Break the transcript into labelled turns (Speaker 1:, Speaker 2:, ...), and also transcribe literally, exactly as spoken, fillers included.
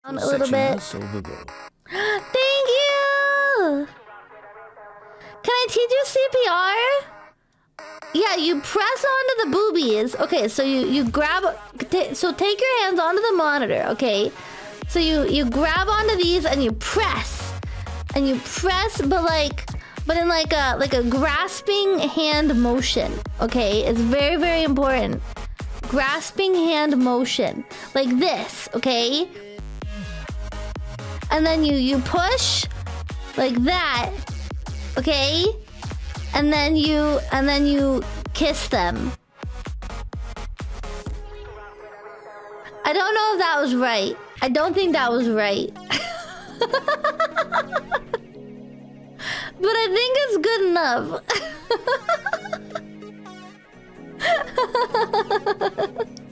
Speaker 1: A little bit. Thank you! Can I teach you C P R? Yeah, you press onto the boobies. Okay, so you, you grab... So take your hands onto the monitor, okay? So you, you grab onto these and you press. And you press, but like... But in like a, like a grasping hand motion, okay? It's very, very important. Grasping hand motion. Like this, okay? And then you, you push like that, okay? And then you, and then you kiss them. I don't know if that was right. I don't think that was right. But I think it's good enough.